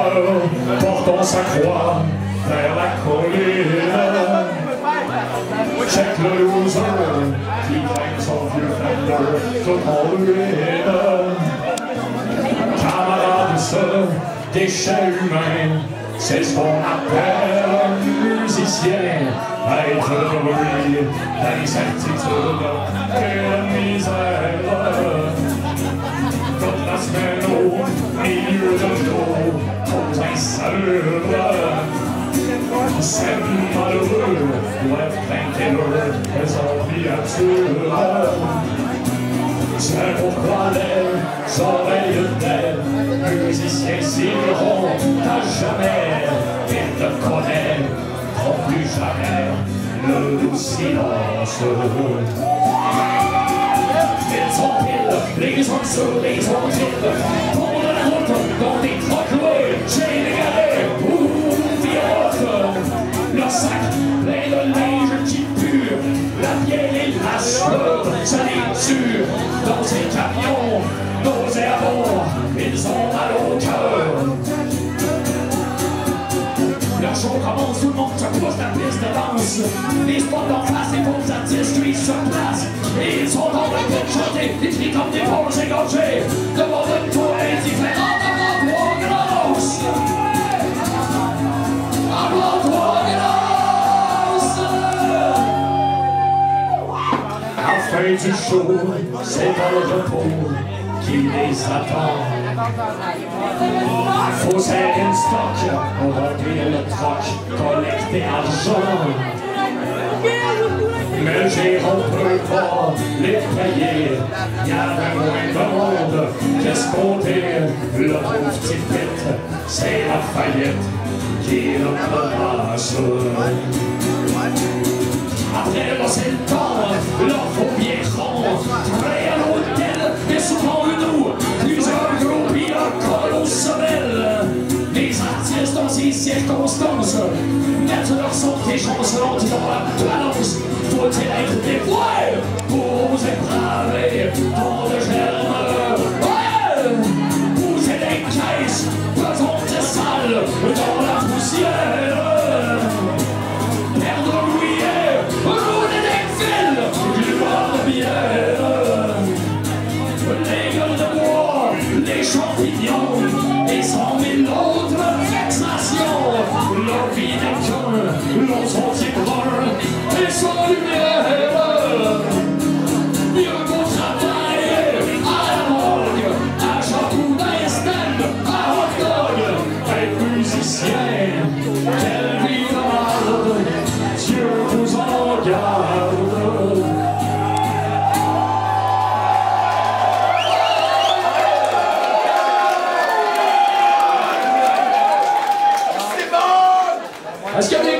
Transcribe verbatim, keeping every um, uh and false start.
cœur, portant sa croix vers la colline. Check le loser qui traîne son vieux Fender tout en ruine. Camarade, ce déchet humain, c'est ce qu'on appelle un musicien. Être nourri d'incertitude et de misère. Toute la semaine au milieu de l'eau, aux insalubres. Ces malheureux doivent trinquer leurs créatures. C'est pourquoi les oreilles des musiciens s'iront à jamais. Ils ne connaîtront plus jamais le silence. Ils sont pile, les uns sur les autres, pour de la route dans des trocs loués, chez les galets ou des autres. Leur sac plein de linge qui pue, la vieille et la sueur, ça les tue. Dans ces camions, nauséabonds, ils ont mal au cœur. Le show commence, tout le monde se pousse la piste de danse. Les spots d'en face, les pauvres artistes, lui, sur place. Et ils sont en train de chanter, ils crient comme des pauvres égorgés. Devant une tour indifférente, avant-toi grosse. Avant-toi grosse. À la fin du show, c'est dans le repos qui les attend. Faut serrer le stock, on va remplir le troc, collecter argent. Mais j'ai on peut pas les payer, y avait moins de monde qu'escompté. Le pauvre petit pit, c'est la faillite qui le menace. Après là c'est le temps, là faut bien rond, prêt à l'hôtel, mais souvent nous, plusieurs gros pis un col aux semelles. Les artistes dans ces circonstances mettent leur son des chansons dans la balance. Faut-il être dévoué pour oser braver tant de germes? Ouais! Bouger les caisses, faisons des salles dans la poussière. Perdre l'ouïe, rouler des fils, gloire de bière. Les gueules de bois, les champignons, et cent mille autres vexations. Leur vie n'est qu'un long sentier brun et sans lumière. Mieux qu'au travail, à la morgue, à Chapou d'Estelle, à hot dog. Être musicien, quelle vie de marde, Dieu vous en garde. Est-ce qu'il y a des